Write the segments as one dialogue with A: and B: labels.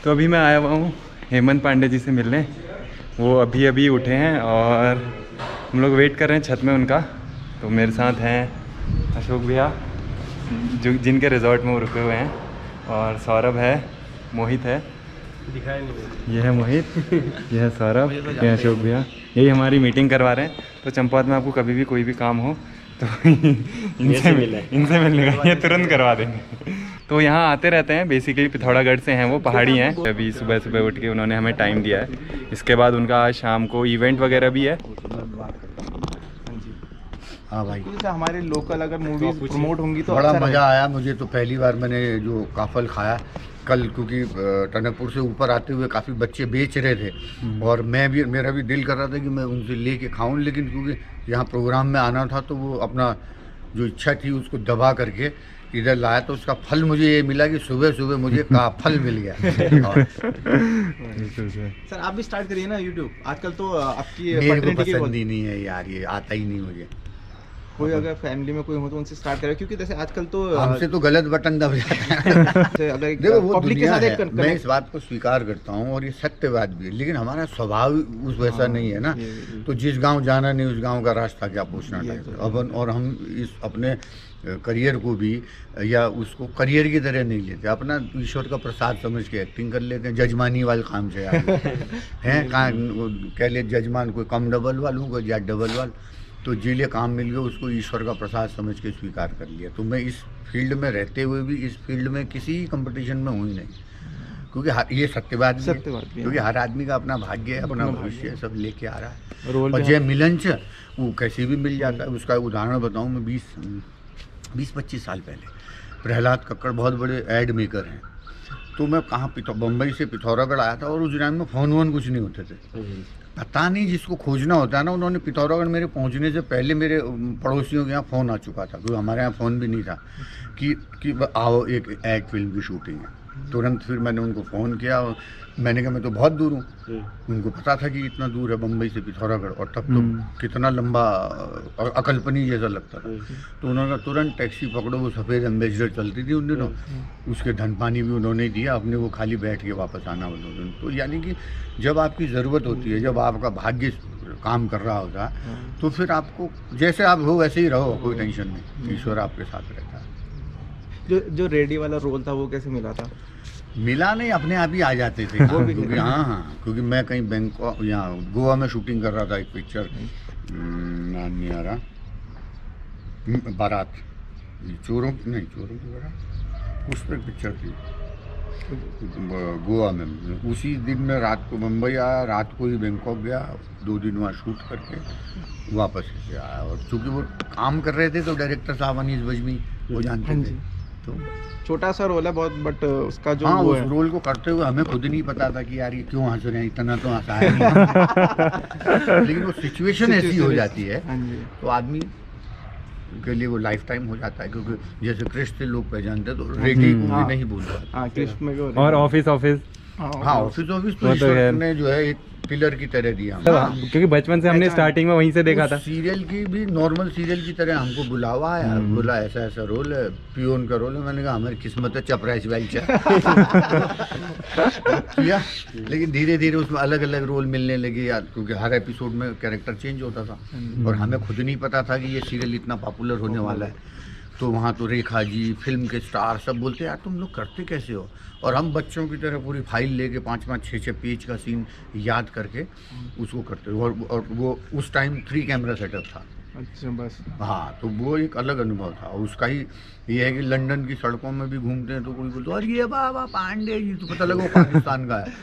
A: तो अभी मैं आया हुआ हूँ हेमंत पांडे जी से मिलने। वो अभी अभी उठे हैं और हम लोग वेट कर रहे हैं छत में उनका। तो मेरे साथ हैं अशोक भैया जो जिनके रिजॉर्ट में वो रुके हुए हैं, और सौरभ है, मोहित है,
B: दिखाया नहीं,
A: ये है मोहित, ये है सौरभ, ये है अशोक भैया। यही हमारी मीटिंग करवा रहे हैं। तो चंपावत में आपको कभी भी कोई भी काम हो तो इनसे मिलने का, ये तुरंत करवा देंगे। तो यहाँ आते रहते हैं, बेसिकली पिथौरागढ़ से हैं वो, पहाड़ी हैं। अभी सुबह सुबह उठ के उन्होंने हमें टाइम दिया है। इसके बाद उनका आज शाम को इवेंट वगैरह भी है।
C: हाँ भाई,
B: जैसे हमारे लोकल अगर मूवीज प्रमोट होंगी तो
C: बड़ा
B: अच्छा
C: मज़ा आया मुझे। तो पहली बार मैंने जो काफल खाया कल, क्योंकि टनकपुर से ऊपर आते हुए काफ़ी बच्चे बेच रहे थे और मेरा भी दिल कर रहा था कि मैं उनसे लेके खाऊं, लेकिन क्योंकि यहाँ प्रोग्राम में आना था तो वो अपना जो इच्छा थी उसको दबा करके इधर लाया। तो उसका फल मुझे ये मिला कि सुबह सुबह मुझे काफल मिल गया।
B: सर आप भी स्टार्ट करिए ना यूट्यूब, आजकल तो आपकी
C: मेरे को पसंद ही नहीं है यार, ये आता ही नहीं मुझे।
B: कोई अगर फैमिली में कोई हो तो उनसे स्टार्ट करें, क्योंकि जैसे आजकल तो
C: हमसे तो गलत बटन दब जाता है।
B: अगर
C: देखो वो
B: पब्लिक के
C: दुनिया
B: साथ
C: है, मैं इस बात को स्वीकार करता हूँ और ये सत्य बात भी है, लेकिन हमारा स्वभाव उस वैसा नहीं है ना। तो जिस गांव जाना नहीं उस गांव का रास्ता क्या पूछना चाहिए अपन। और हम इस अपने करियर को भी या उसको करियर की तरह नहीं लेते, अपना ईश्वर का प्रसाद समझ के एक्टिंग कर लेते हैं। जजमानी वाले काम से हैं कहाँ कह ले जजमान, कोई कम डबल वालों को या डबल वाल, तो जिले काम मिल गया उसको ईश्वर का प्रसाद समझ के स्वीकार कर लिया। तो मैं इस फील्ड में रहते हुए भी इस फील्ड में किसी कंपटीशन में हुई नहीं, क्योंकि ये सत्य बात भी है, क्योंकि हर आदमी का अपना भाग्य है, अपना भविष्य सब लेके आ रहा है। और जय मिलन वो कैसे भी मिल जाता है। उसका उदाहरण बताऊँ मैं, 20-25 साल पहले प्रहलाद कक्कड़ बहुत बड़े एड मेकर हैं। तो मैं कहाँ बम्बई से पिथौरागढ़ आया था और उस टाइम में फ़ोन वोन कुछ नहीं होते थे। पता नहीं जिसको खोजना होता है ना, उन्होंने पिथौरागढ़ मेरे पहुंचने से पहले मेरे पड़ोसियों के यहाँ फ़ोन आ चुका था, क्योंकि हमारे यहाँ फ़ोन भी नहीं था कि आओ एक फिल्म की शूटिंग है। तुरंत फिर मैंने उनको फ़ोन किया। मैंने कहा मैं तो बहुत दूर हूँ, उनको पता था कि इतना दूर है बम्बई से पिथौरागढ़, और तब तो कितना लंबा अकल्पनीय जैसा लगता था। तो उन्होंने कहा तुरंत टैक्सी पकड़ो, वो सफ़ेद एम्बेसडर चलती थी उन दिनों, उसके धन पानी भी उन्होंने दिया, अपने वो खाली बैठ के वापस आना उन्होंने। तो यानी कि जब आपकी ज़रूरत होती है, जब आपका भाग्य काम कर रहा होता है, तो फिर आपको जैसे आप हो वैसे ही रहो, कोई टेंशन नहीं, ईश्वर आपके साथ रहता है।
B: जो रेडी वाला रोल था वो कैसे मिला था?
C: मिला नहीं, अपने आप ही आ जाते थे। क्योंकि हाँ, क्योंकि मैं कहीं बैंकॉक यहाँ गोवा में शूटिंग कर रहा था एक पिक्चर, नाम नहीं आ रहा, बारात, चोरों की बारात, उस पर पिक्चर थी गोवा में। उसी दिन मैं रात को मुंबई आया, रात को ही बैंकॉक गया, 2 दिन वहाँ शूट करके वापस आया। और चूँकि वो काम कर रहे थे तो डायरेक्टर साहब अनीस बजमी वो जानते थे। तो
B: छोटा सा रोल है बहुत, बट उसका जो
C: हाँ, उस रोल को करते हुए हमें खुद नहीं पता था कि यार ये क्यों हंस रहे हैं, इतना तो हंसाया नहीं। लेकिन वो सिचुएशन ऐसी हो जाती है तो आदमी के लिए वो लाइफ टाइम हो जाता है। क्योंकि जैसे कृष्ण लोग पहचानते तो रेडी को भी नहीं भूल पाते।
A: और ऑफिस
C: हाँ, ऑफिस तो ईश्वर ने जो है एक पिलर की तरह दिया,
A: क्योंकि बचपन से हमने स्टार्टिंग में वहीं से देखा था।
C: सीरियल की भी नॉर्मल सीरियल की तरह हमको बुलावा आया, बोला ऐसा ऐसा रोल है, पियोन का रोल है। मैंने कहा हमारी किस्मत है चपराइस वेल्चर किया। लेकिन धीरे धीरे उसमें अलग अलग रोल मिलने लगे यार, क्योंकि हर एपिसोड में कैरेक्टर चेंज होता था और हमें खुद नहीं पता था कि ये सीरियल इतना पॉपुलर होने वाला है। तो वहाँ तो रेखा जी, फिल्म के स्टार सब बोलते यार तुम लोग करते कैसे हो। और हम बच्चों की तरह पूरी फाइल लेके 5-5, 6-6 पेज का सीन याद करके उसको करते। और वो उस टाइम 3 कैमरा सेटअप था।
B: अच्छा बस।
C: हाँ, तो वो एक अलग अनुभव था। उसका ही ये है कि लंदन की सड़कों में भी घूमते हैं तो कोई बोलते अरे ये बाबा पांडे जी, तो पता लगा वो पाकिस्तान का है।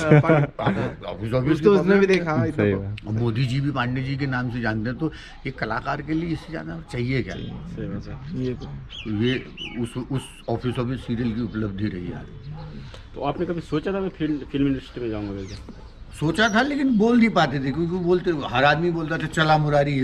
B: तो उसने भी देखा।
C: मोदी जी भी पांडे जी के नाम से जानते हैं। तो एक कलाकार के लिए इससे ज़्यादा चाहिए क्या? ये उस ऑफिस सीरियल की उपलब्धि रही यार।
D: तो आपने कभी सोचा था मैं फिल्म इंडस्ट्री में जाऊँगा?
C: सोचा था, लेकिन बोल नहीं पाते थे, क्योंकि बोलते हर आदमी बोलता था चला मुरारी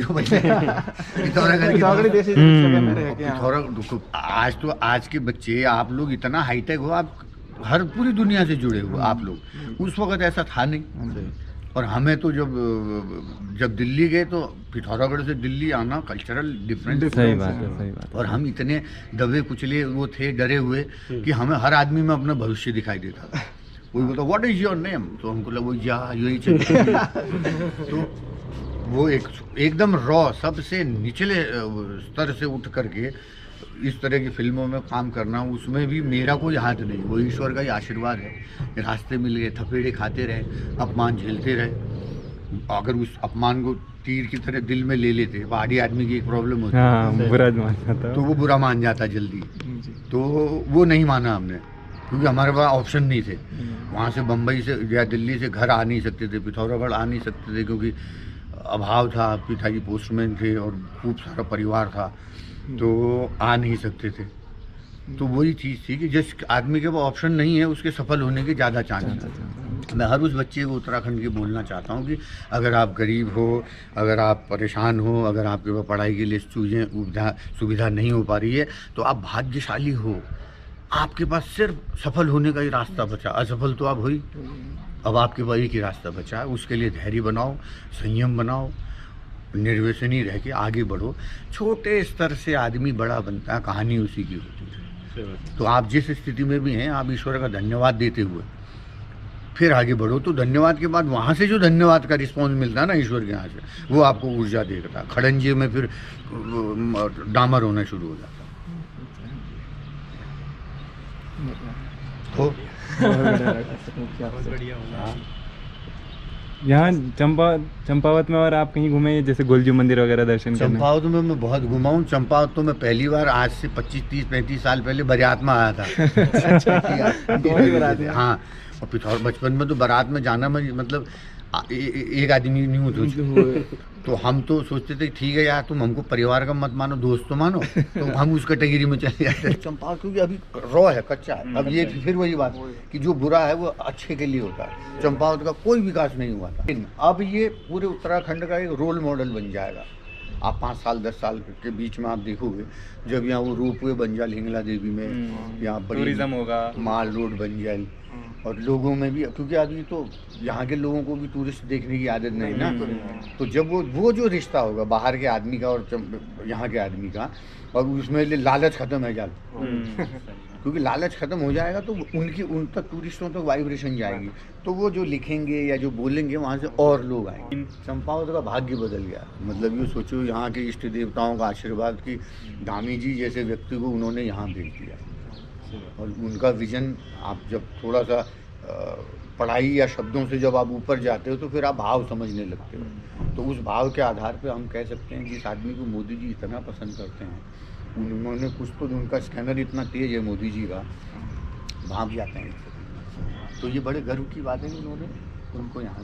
C: आज तो आज के बच्चे आप लोग इतना हाईटेक हो, आप हर पूरी दुनिया से जुड़े हो आप लोग। उस वक्त ऐसा था नहीं। और हमें तो जब दिल्ली गए तो पिथौरागढ़ से दिल्ली आना कल्चरल डिफरेंस।
A: सही बात है।
C: और हम इतने दबे कुचले वो थे, डरे हुए कि हमें हर आदमी में अपना भविष्य दिखाई देता था। कोई बोलता व्हाट इज योर नेम, तो हमको लगा वो यही चाहिए। तो वो एकदम रॉ, सबसे निचले स्तर से उठ करके इस तरह की फिल्मों में काम करना, उसमें भी मेरा कोई हाथ नहीं, वो ईश्वर का ही आशीर्वाद है। रास्ते मिल गए, थपेड़े खाते रहे, अपमान झेलते रहे। अगर उस अपमान को तीर की तरह दिल में ले लेते, पहाड़ी आदमी की एक प्रॉब्लम होती है,
A: बुरा मान जाता,
C: तो वो बुरा मान जाता जल्दी। तो वो नहीं माना हमने, क्योंकि हमारे पास ऑप्शन नहीं थे। वहाँ से बम्बई से या दिल्ली से घर आ नहीं सकते थे, पिथौरागढ़ आ नहीं सकते थे, क्योंकि अभाव था, पिताजी पोस्टमैन थे और खूब सारा परिवार था, तो आ नहीं सकते थे। तो वही चीज़ थी कि जिस आदमी के पास ऑप्शन नहीं है उसके सफल होने के ज़्यादा चांस हैं। मैं हर उस बच्चे को उत्तराखंड के बोलना चाहता हूँ कि अगर आप गरीब हो, अगर आप परेशान हो, अगर आपके पास पढ़ाई के लिए चीज़ें सुविधा नहीं हो पा रही है, तो आप भाग्यशाली हो। आपके पास सिर्फ सफल होने का ही रास्ता बचा, असफल तो आप हुई। अब आपके पास एक ही रास्ता बचा है, उसके लिए धैर्य बनाओ, संयम बनाओ, निर्व्यसनी रह के आगे बढ़ो। छोटे स्तर से आदमी बड़ा बनता है, कहानी उसी की होती है। तो आप जिस स्थिति में भी हैं, आप ईश्वर का धन्यवाद देते हुए फिर आगे बढ़ो। तो धन्यवाद के बाद वहाँ से जो धन्यवाद का रिस्पॉन्स मिलता है ना ईश्वर के यहाँ से, वो आपको ऊर्जा देता है। खड़ंजे में फिर डामर होना शुरू हो जाता है।
A: यहाँ चंपावत में और आप कहीं घूमे, जैसे गोलजू मंदिर वगैरह दर्शन करने?
C: चंपावत में मैं बहुत घुमा हूँ। चंपावत तो मैं पहली बार आज से 25-30-35 साल पहले बारात में आया था। हाँ, और पिथौर बचपन में तो बारात में जाना मतलब एक आदमी नहीं होता, तो हम तो सोचते थे ठीक है यार, तुम हमको परिवार का मत मानो, दोस्त तो मानो, तो हम उस कैटेगरी में चले जाते। चंपावत क्योंकि अभी रॉ है, कच्चा है। अब ये फिर वही बात कि जो बुरा है वो अच्छे के लिए होता है। चंपावत का कोई विकास नहीं हुआ था, अब ये पूरे उत्तराखंड का एक रोल मॉडल बन जाएगा। आप 5 साल 10 साल के बीच में आप देखोगे, जब यहाँ वो रोपवे बन जाए हिंगला देवी में, यहाँ
A: टूरिज्म होगा,
C: माल रोड बन जाए, और लोगों में भी, क्योंकि अभी तो यहाँ के लोगों को भी टूरिस्ट देखने की आदत नहीं ना, तो जब वो जो रिश्ता होगा बाहर के आदमी का और यहाँ के आदमी का, और उसमें लालच खत्म है जाल, क्योंकि लालच खत्म हो जाएगा तो उन तक टूरिस्टों तक वाइब्रेशन जाएगी, तो वो जो लिखेंगे या जो बोलेंगे वहाँ से और लोग आएंगे। चंपावत का भाग्य बदल गया। मतलब ये सोचो, यहाँ के इष्ट देवताओं का आशीर्वाद कि धामी जी जैसे व्यक्ति को उन्होंने यहाँ भेज दिया, और उनका विजन आप जब थोड़ा सा पढ़ाई या शब्दों से जब आप ऊपर जाते हो तो फिर आप भाव समझने लगते हो। तो उस भाव के आधार पे हम कह सकते हैं कि इस आदमी को मोदी जी इतना पसंद करते हैं, उन्होंने कुछ तो, उनका स्कैनर इतना तेज है मोदी जी का, भाग जाते हैं। तो ये बड़े गर्व की बात है कि उन्होंने उनको यहाँ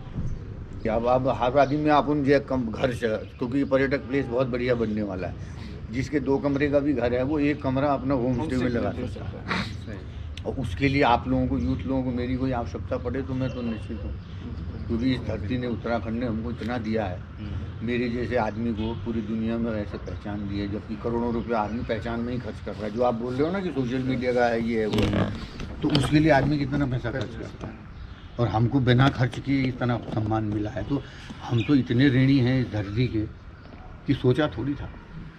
C: भेजा। अब हर आदमी में आप उन कम घर से, क्योंकि पर्यटक प्लेस बहुत बढ़िया बनने वाला है, जिसके 2 कमरे का भी घर है वो 1 कमरा अपना होम स्टे में लगा सकता है। और उसके लिए आप लोगों को, यूथ लोगों को मेरी कोई आवश्यकता पड़े तो मैं तो निश्चित हूँ, क्योंकि इस धरती ने, उत्तराखंड ने हमको इतना दिया है। मेरे जैसे आदमी को पूरी दुनिया में ऐसे पहचान दी है, जबकि करोड़ों रुपए आदमी पहचान में ही खर्च कर रहा है। जो आप बोल रहे हो ना कि सोशल मीडिया का है, ये है वो है, तो उसके लिए आदमी कितना पैसा खर्च करता है, और हमको बिना खर्च किए इतना सम्मान मिला है। तो हम तो इतने ऋणी हैं इस धरती के कि सोचा थोड़ी था।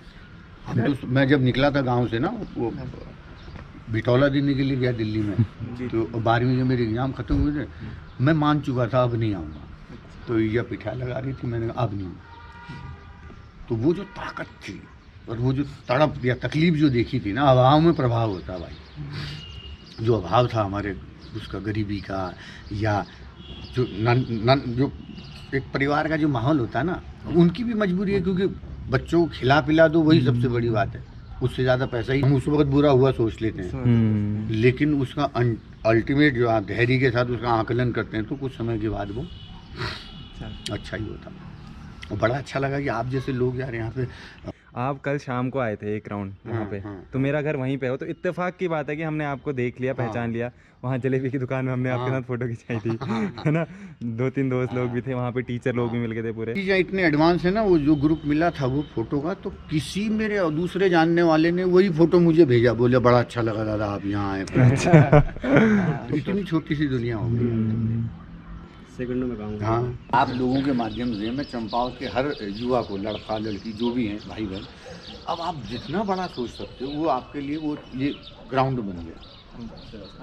C: हम तो, मैं जब निकला था गांव से ना, वो बिटौला देने के लिए गया दिल्ली में, तो 12वीं के मेरे एग्ज़ाम ख़त्म हुए थे, मैं मान चुका था अब नहीं आऊँगा। तो ये पिठा लगा रही थी, मैंने कहा अब नहीं। तो वो जो ताकत थी और वो जो तड़प या तकलीफ जो देखी थी ना, अभाव में प्रभाव होता भाई। जो अभाव था हमारे उसका, गरीबी का, या जो जो एक परिवार का जो माहौल होता है ना, उनकी भी मजबूरी है, क्योंकि बच्चों को खिला पिला दो वही सबसे बड़ी बात है। उससे ज़्यादा पैसा ही हम उस वक्त बुरा हुआ सोच लेते हैं, लेकिन उसका अल्टीमेट जो आप धैर्य के साथ उसका आकलन करते हैं तो कुछ समय के बाद वो अच्छा ही होता। और बड़ा अच्छा लगा कि आप जैसे लोग यार यहाँ पे,
A: आप कल शाम को आए थे 1 राउंड यहाँ पे, तो मेरा घर वहीं पे हो, तो इत्तेफाक की बात है कि हमने आपको देख लिया, पहचान लिया। वहाँ जलेबी की दुकान में हमने आपके साथ फोटो खिंचाई थी, है ना। 2-3 दोस्त लोग भी थे वहाँ पे, टीचर लोग भी मिल गए थे पूरे।
C: इतने एडवांस है ना वो जो ग्रुप मिला था वो फोटो का, तो किसी मेरे दूसरे जानने वाले ने वही फोटो मुझे भेजा, बोले बड़ा अच्छा लगा दादा आप यहाँ आए। इतनी छोटी सी दुनिया हो गई,
D: सेकंडों में कहूँगा।
C: हाँ, आप लोगों के माध्यम से मैं चंपावत के हर युवा को, लड़का लड़की जो भी हैं, भाई बहन, अब आप जितना बड़ा सोच सकते हो वो आपके लिए वो ये ग्राउंड बन गया।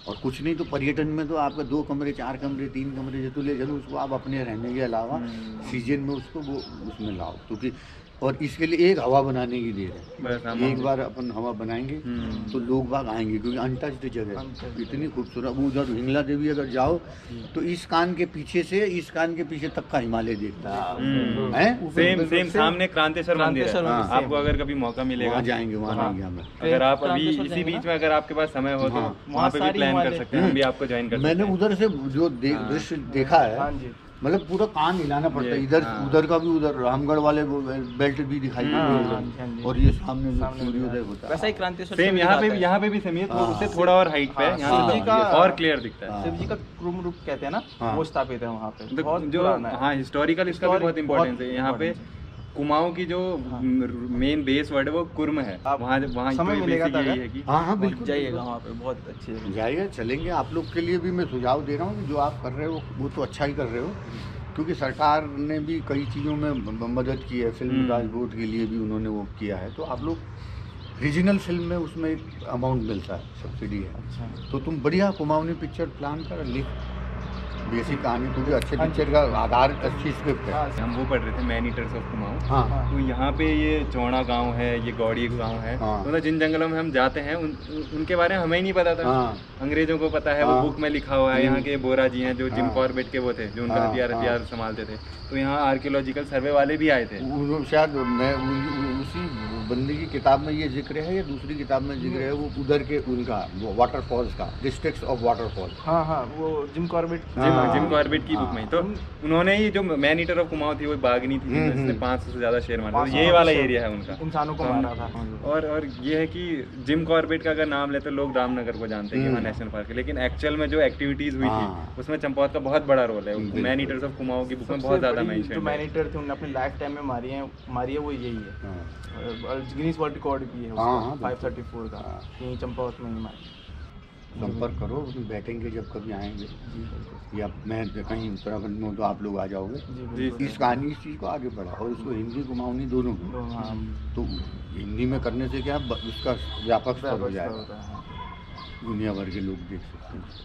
C: और कुछ नहीं तो पर्यटन में तो आपका 2 कमरे 4 कमरे 3 कमरे जो तो ले चलो, उसको आप अपने रहने के अलावा सीजन में उसको वो उसमें लाओ, क्योंकि और इसके लिए एक हवा बनाने की देर है। एक बार अपन हवा बनाएंगे तो लोग बाग आएंगे, क्योंकि अनटच्ड जगह है, इतनी खूबसूरत। वो उधर हिंगला देवी अगर जाओ तो इस कान के पीछे से इस कान के पीछे तक का हिमालय दिखता है।
A: सेम सामने क्रांतेश्वर मंदिर है। आपको अगर कभी मौका मिलेगा
C: जाएंगे वहाँ नहीं हमें।
A: अगर आप अभी इसी बीच में अगर आपके पास समय हो तो वहाँ पे भी प्लान कर सकते हैं, हम भी आपको ज्वाइन कर सकते हैं।
C: मैंने उधर से जो दृश्य देखा है, मतलब पूरा कान हिलाना पड़ता है। इधर उधर का भी, उधर रामगढ़ वाले बेल्ट भी दिखाई देती है, और ये सामने सूर्योदय होता है।
B: वैसा ही क्रांतेश्वर
A: सेम यहाँ पे भी सेम है, उससे थोड़ा और हाइट पे है, यहाँ
B: शिव जी का
A: और क्लियर दिखता है।
B: शिव जी का क्रुम रूप कहते हैं ना, वो स्थापित है वहाँ पे।
A: जो हाँ हिस्टोरिकल इसका भी बहुत इम्पोर्टेंस है। यहाँ पे कुमाऊं की जो मेन बेस वर्ड है वो कुर्म है। वहाँ
B: समय मिलेगा तो
A: है कि
C: हाँ बिल्कुल
B: जाइएगा वहाँ पे, बहुत अच्छी है।
C: जाइए, चलेंगे। आप लोग के लिए भी मैं सुझाव दे रहा हूँ कि जो आप कर रहे हो वो तो अच्छा ही कर रहे हो, क्योंकि सरकार ने भी कई चीज़ों में मदद की है। फिल्म ट्रांसपोर्ट के लिए भी उन्होंने वो किया है, तो आप लोग रीजनल फिल्म में उसमें एक अमाउंट मिलता है, सब्सिडी है।
B: अच्छा।
C: तो तुम बढ़िया कुमाऊनी पिक्चर प्लान कर, लिख बेसिक कहानी, क्योंकि अच्छे पिक्चर का आधार अच्छी स्क्रिप्ट है।
A: हम वो पढ़ रहे थे मैन ईटर्स ऑफ कुमाऊं।
C: हाँ।
A: तो यहाँ पे ये चौड़ा गांव है, ये गौड़ी गांव है। मतलब जिन जंगलों में हम जाते हैं उनके बारे में हमें ही नहीं पता था। अंग्रेजों को पता है, वो बुक में लिखा हुआ है। यहाँ के बोरा जी हैं जो जिम कॉर्बेट के वो थे, जो उनका हथियार संभालते थे। तो यहाँ आर्कियोलॉजिकल सर्वे वाले भी आए थे।
C: शायद मैं उसी बंदे की किताब में ये जिक्र है या दूसरी किताब में जिक्र है, वो उधर के उनका वाटरफॉल्स का, डिस्ट्रिक्ट्स ऑफ वाटरफॉल।
B: हाँ, वो जिम कॉर्बेट
A: की बुक में। तो उन्होंने ही जो मैन ईटर ऑफ कुमाऊं थी, वो बाघनी थी जिसने 500 से ज्यादा शेर मारा। ये वाला एरिया है उनका,
B: इंसानों को मारा था।
A: और ये है कि जिम कॉर्बेट का अगर नाम लेते लोग रामनगर को जानते हैं कि वहाँ नेशनल पार्क है, लेकिन एक्चुअल में जो एक्टिविटीज हुई थी उसमें चंपावत का बहुत बड़ा रोल है। मैन ईटर्स ऑफ कुमाऊं की बुक में बहुत ज्यादा मेंशन है।
B: जो मैन ईटर थे उन्होंने अपनी लाइफ टाइम में मारी है वो यही है। गिनीज वर्ल्ड रिकॉर्ड भी है उसका 534 का, यही चंपावत में ही मारी।
C: संपर्क करो, बैठेंगे जब कभी आएंगे, या मैं कहीं उत्तराखंड में तो आप लोग आ जाओगे। इस कहानी, इस चीज़ को आगे बढ़ाओ, इसको हिंदी कुमाऊनी दोनों को। तो हिंदी में करने से क्या उसका व्यापक स्तर हो जाएगा, दुनिया भर के लोग देख सकते हैं।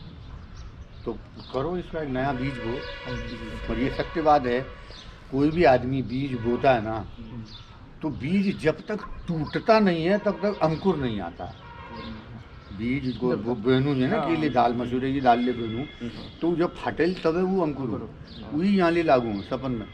C: तो करो इसका एक नया बीज बो। और ये सत्यवाद है, कोई भी आदमी बीज बोता है ना, तो बीज जब तक टूटता नहीं है तब तक अंकुर नहीं आता। बीज को बेनू है ना, केले दाल मसूरे की दाल ले बेनू, तो जब फटेल तब है वो अंकुर वही यहाँ ले लागू सपन में।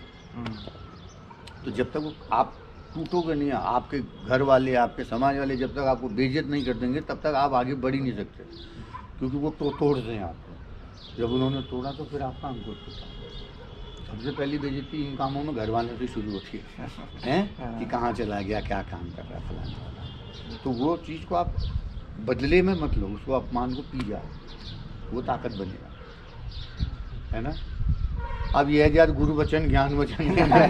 C: तो जब तक आप टूटोगे नहीं, आपके घर वाले, आपके समाज वाले जब तक आपको बेइज्जत नहीं कर देंगे तब तक आप आगे बढ़ ही नहीं सकते, क्योंकि वो तो तोड़ते हैं आपको। जब उन्होंने तोड़ा तो फिर आपका अंकुर टूटा। सबसे पहली बेइज्जती इन कामों में घर वालों से शुरू होती है कि कहाँ चला गया, क्या काम कर रहा है फलाना वाला। तो वो चीज़ को आप बदले में मत लो, उसको अपमान को पी जाओ, वो ताकत बनेगा, है ना। अब ये यार गुरु वचन ज्ञान वचन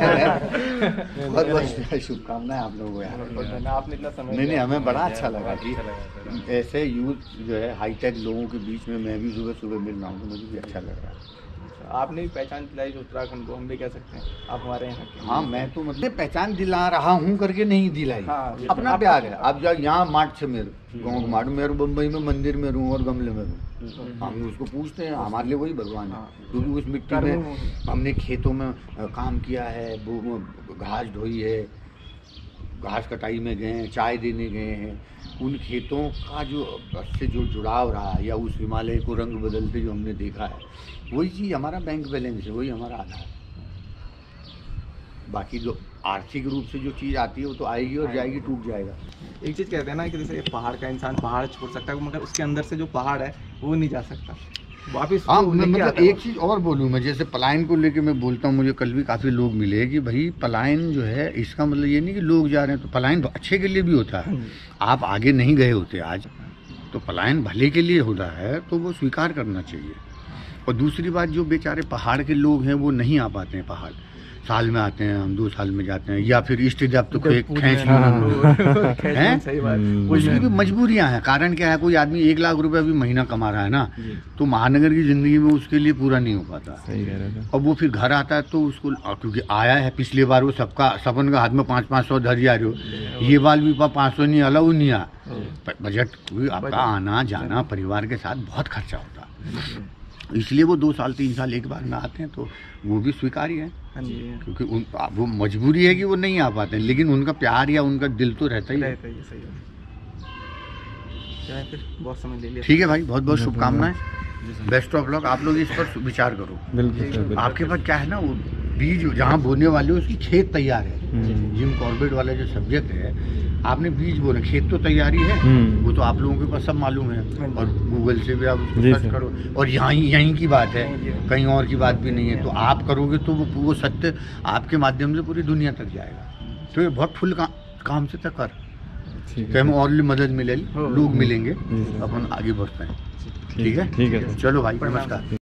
C: बहुत बहुत शुभकामनाएं आप लोगों को यार।
B: आपने इतना समय
C: नहीं, हमें बड़ा अच्छा लगा कि ऐसे यूथ जो है हाईटेक लोगों के बीच में मैं भी सुबह सुबह मिल रहा हूँ, तो मुझे भी अच्छा लग रहा है।
B: आपने भी पहचान दिलाई उत्तराखंड को, हम भी कह सकते हैं आप हमारे यहाँ के।
C: हाँ, मैं तो मतलब पहचान दिला रहा हूँ करके नहीं दिलाई। अपना प्यार है। अब जब यहाँ मार्ट से मेरे गाँव मार्ट मेरे बम्बई में मंदिर में रहूँ और गमले में रहूँ, हम उसको पूछते हैं, हमारे लिए वही भगवान है, क्योंकि उस मिट्टी में हमने खेतों में काम किया है, वो घास ढोई है, घास कटाई में गए हैं, चाय देने गए हैं। उन खेतों का से जो जुड़ाव रहा, या उस हिमालय को रंग बदलते जो हमने देखा है, वही चीज़ हमारा बैंक बैलेंस है, वही हमारा आधार है। बाकी जो आर्थिक रूप से जो चीज़ आती है वो तो आएगी और जाएगी, टूट जाएगा।
B: एक चीज़ कहते हैं ना कि जैसे पहाड़ का इंसान पहाड़ छोड़ सकता है, मगर उसके अंदर से जो पहाड़ है वो नहीं जा सकता वापिस।
C: हाँ, मतलब एक चीज़ और बोलूँ मैं, जैसे पलायन को लेके मैं बोलता हूँ, मुझे कल भी काफ़ी लोग मिले कि भाई पलायन जो है, इसका मतलब ये नहीं कि लोग जा रहे हैं, तो पलायन अच्छे के लिए भी होता है। आप आगे नहीं गए होते आज, तो पलायन भले के लिए होता है, तो वो स्वीकार करना चाहिए। और दूसरी बात, जो बेचारे पहाड़ के लोग हैं वो नहीं आ पाते हैं पहाड़, साल में आते हैं, हम 2 साल में जाते हैं, या फिर इष्ट देव तो खींच हैं।
B: सही बात।
C: उसकी भी मजबूरियां हैं। कारण क्या है, कोई आदमी 1 लाख रुपए भी महीना कमा रहा है ना, तो महानगर की जिंदगी में उसके लिए पूरा नहीं हो पाता।
A: सही कह रहे थे।
C: और वो फिर घर आता है तो उसको, क्योंकि आया है पिछली बार वो सबन का हाथ में 500 धर जा रहे हो, ये बाल भी 500 नहीं, अलाउ नहीं आ बजट। आपका आना जाना परिवार के साथ बहुत खर्चा होता है, इसलिए वो 2 साल 3 साल एक बार में आते हैं, तो वो भी स्वीकार्य है।
B: हाँ जी,
C: क्योंकि वो मजबूरी है कि वो नहीं आ पाते हैं, लेकिन उनका प्यार या उनका दिल तो रहता ही है।
B: रहता ही है, सही बात। क्या है फिर, बहुत समय ले लिया।
C: ठीक है भाई, बहुत बहुत शुभकामनाएं, बेस्ट ऑफ लक। आप लोग इस पर विचार करो।
A: बिल्कुल सर, बिल्कुल।
C: आपके पास क्या है ना, वो बीज जहाँ बोने वाले हो उसकी खेत तैयार है। जिम कॉर्बेट वाला जो सब्जेक्ट है, आपने बीज बोना, खेत तो तैयारी है, वो तो आप लोगों के पास सब मालूम है, और गूगल से भी आप उसको
A: जी
C: सर्च
A: सर।
C: करो, और यहीं की बात है, कहीं और की बात भी नहीं है। तो आप करोगे तो वो सत्य आपके माध्यम से पूरी दुनिया तक जाएगा। तो ये बहुत फुल काम से तक कर,
A: ठीक
C: तो
A: है,
C: हमें और भी मदद मिलेगी, लोग मिलेंगे,
A: जी सर।
C: अपन आगे बढ़ते हैं।
A: ठीक है,
C: ठीक है, चलो भाई, नमस्कार।